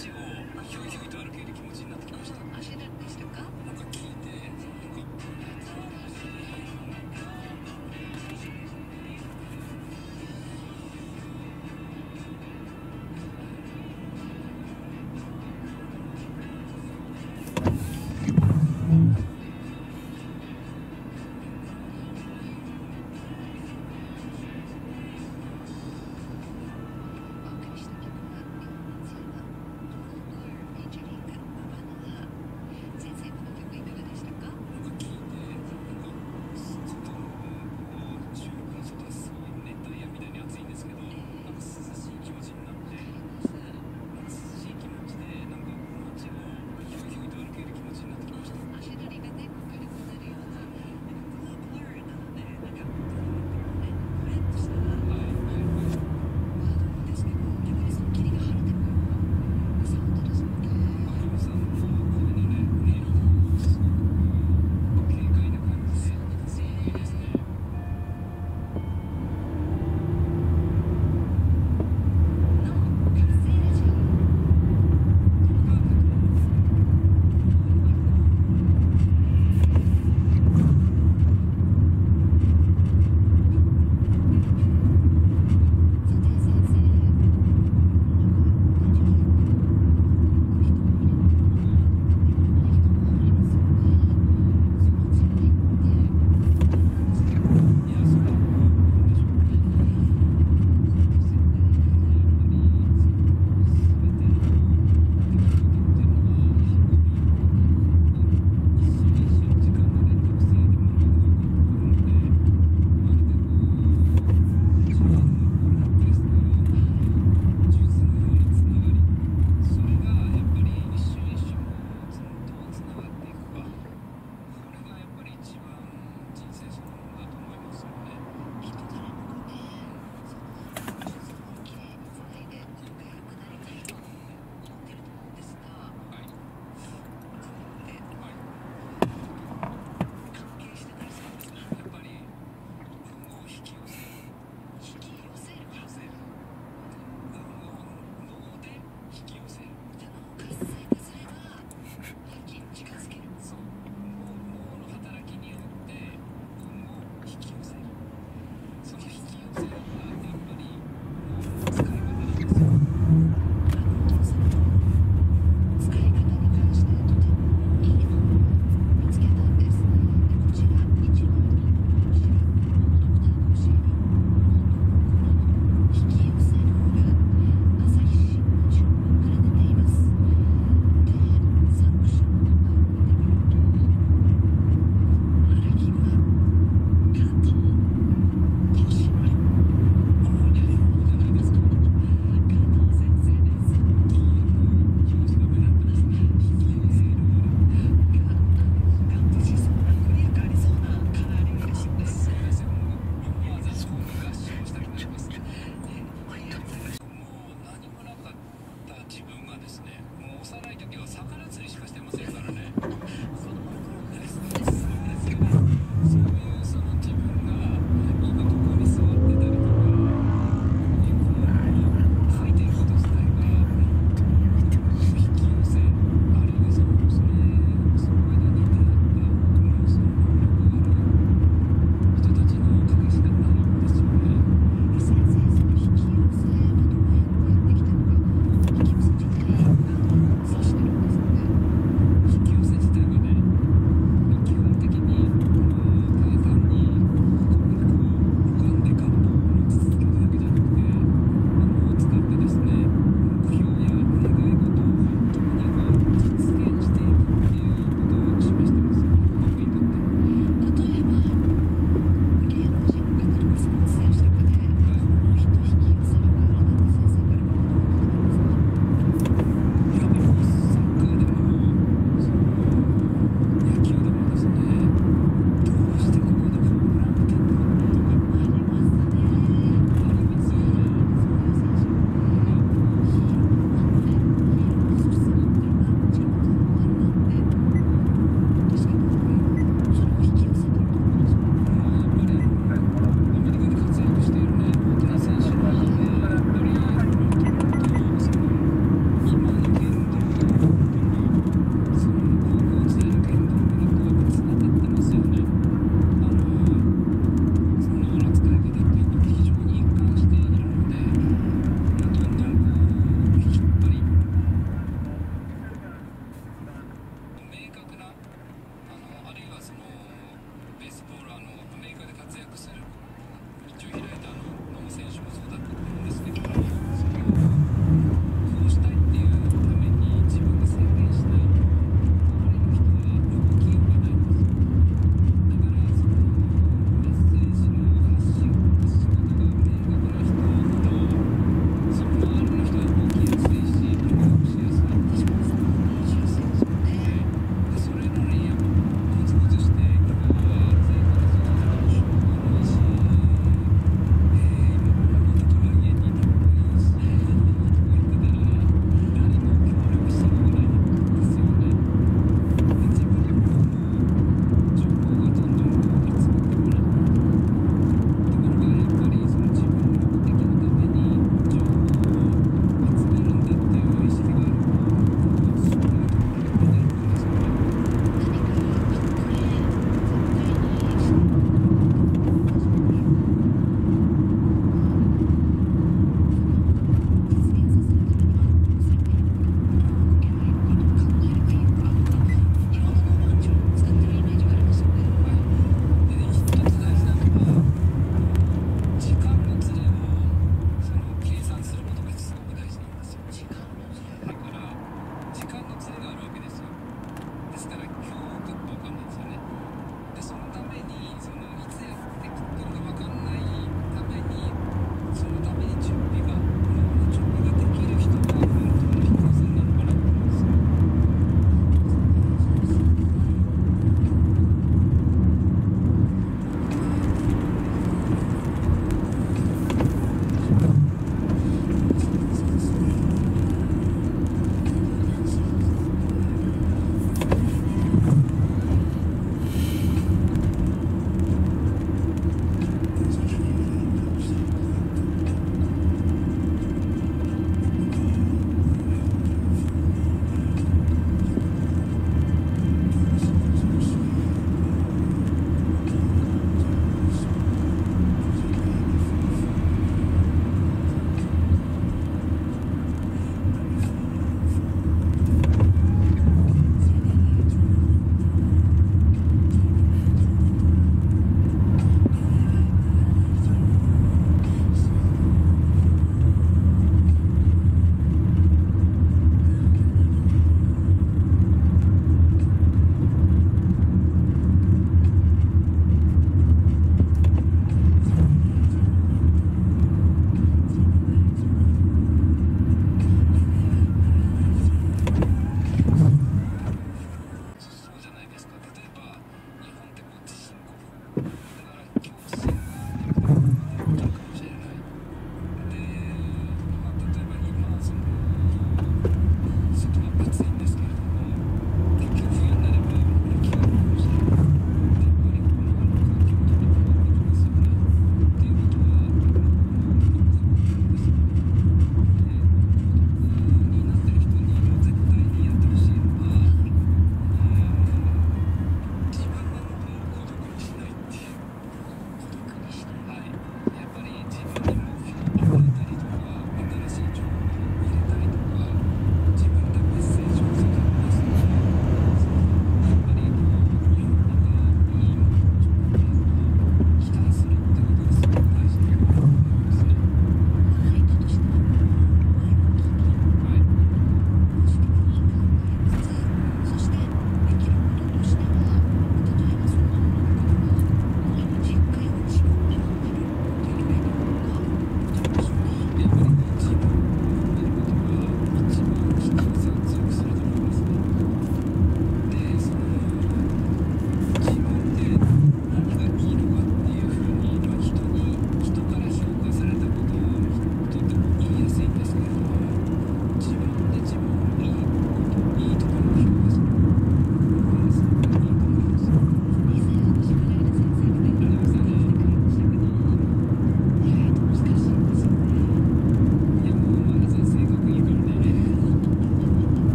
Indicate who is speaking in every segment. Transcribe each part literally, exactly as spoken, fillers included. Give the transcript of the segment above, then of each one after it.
Speaker 1: ちをひょいひょいと歩ける気持ちになってきました。
Speaker 2: 走るんでしたか？
Speaker 1: なんか聞いて、なんか
Speaker 2: お送りした曲は日本のツアーメイジャーリーグババナナ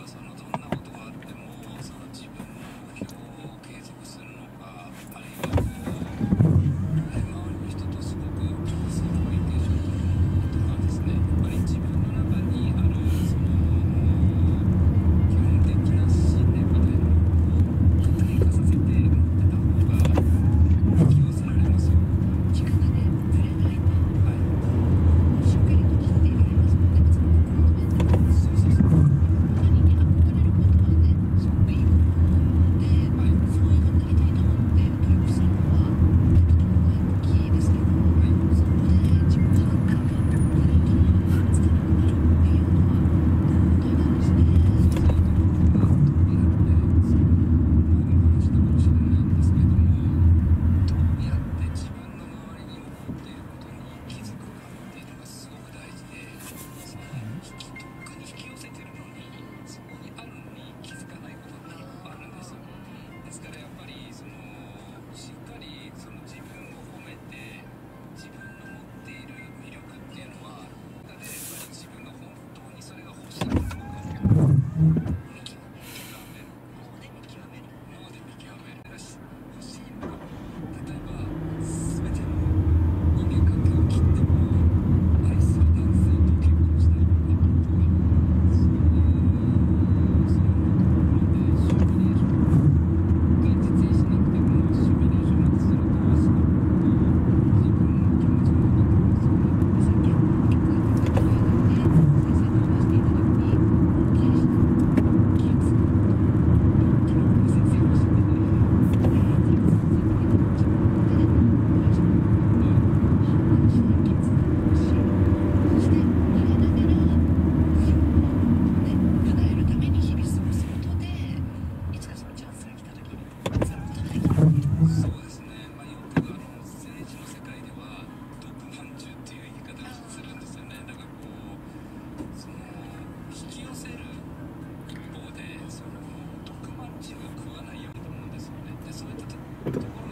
Speaker 1: そのどんなことがあってもその自分の目標を継続するのか、あるいはこう、ね、周りの人とすごく上手にコミュニケーション取るとかですね、やっぱり自分の中にあるその基本的な信念みたいなのを具体化させて持ってた方が引き寄せられますよ。
Speaker 2: 軸がね、ぶれないと、
Speaker 1: はい、
Speaker 2: しっかりと立っていられますもんね。別に心の面でも
Speaker 1: そうそうそう、
Speaker 2: 何に憧れることはね、すごくいいことで、
Speaker 1: はい、
Speaker 2: そういうふうになりたいと思って努力するのはとても前向きですけど、
Speaker 1: はい、
Speaker 2: そこで自己判断が誰ともつかなくなるっていうのは問題なんですね。
Speaker 1: そういうところが特にあって、前も話したかもしれないんですけれども、どうやって自分の周りに起こっていることに気づくかっていうのがすごく大事で、その引きどっかに引き寄せてるのに、そこにあるのに気づかないことって結構あるんですよ。ですからやっぱりそのしっかりその自分を褒めて、自分の持っている魅力っていうのは、だからやっぱり自分が本当にそれが欲しいものかを見極める、
Speaker 2: 脳で見極める。
Speaker 1: 脳で見極める。だし欲しいもの、例えば全ての人間関係を切っても愛する男性と結婚したいとか、そういうそのところでシミュレーション、現実にしなくてもシミュレーションをするとすごくこう自分の気持ちも分かってくるんですよね。
Speaker 2: さっきあの結構よく例えがね、先生と話していた時に、経営者の気をつけること、田中先生もおっしゃってたように、気をつけて自分の手でも会社の方に反応しない気をつけてほしい。そして逃げながら目標をね、叶えるために日々過ごすことで、いつかそのチャンスが来た時に使うことができるっていう。
Speaker 1: そうですね、まあ、よくあの政治の世界では毒まんじゅうっていう言い方をするんですよね。だからこうその引き寄せる一方でその毒まんじゅうを食わないようにと思うんですよね。でそういったところ